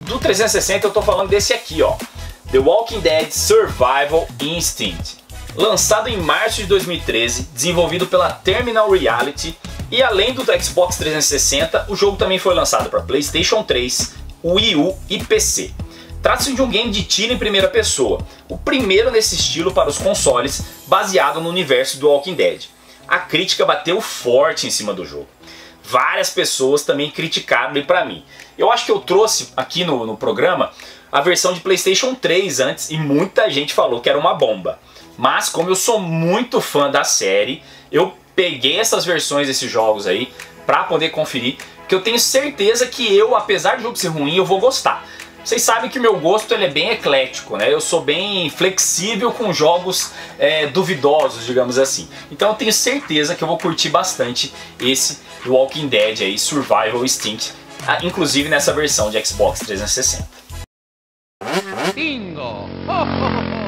Do 360 eu tô falando desse aqui, ó, The Walking Dead Survival Instinct. Lançado em março de 2013, desenvolvido pela Terminal Reality, e além do Xbox 360, o jogo também foi lançado para PlayStation 3, Wii U e PC. Trata-se de um game de tiro em primeira pessoa, o primeiro nesse estilo para os consoles, baseado no universo do Walking Dead. A crítica bateu forte em cima do jogo. Várias pessoas também criticaram ele pra mim. Eu acho que eu trouxe aqui no programa a versão de PlayStation 3 antes e muita gente falou que era uma bomba. Mas como eu sou muito fã da série, eu peguei essas versões desses jogos aí pra poder conferir, que eu tenho certeza que eu, apesar do jogo ser ruim, eu vou gostar. Vocês sabem que o meu gosto ele é bem eclético, né? Eu sou bem flexível com jogos duvidosos, digamos assim. Então eu tenho certeza que eu vou curtir bastante esse Walking Dead aí, Survival Instinct, inclusive nessa versão de Xbox 360. Bingo! Ho, ho, ho.